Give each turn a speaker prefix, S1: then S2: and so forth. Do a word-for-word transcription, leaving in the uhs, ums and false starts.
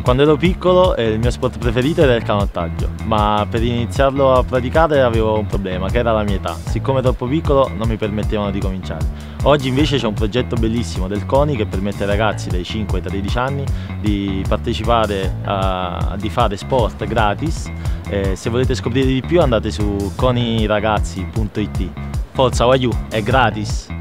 S1: Quando ero piccolo eh, il mio sport preferito era il canottaggio, ma per iniziarlo a praticare avevo un problema, che era la mia età. Siccome troppo piccolo non mi permettevano di cominciare. Oggi invece c'è un progetto bellissimo del CONI che permette ai ragazzi dai cinque ai tredici anni di partecipare a di fare sport gratis. Eh, se volete scoprire di più andate su coniragazzi punto it. Forza Waiu, è gratis!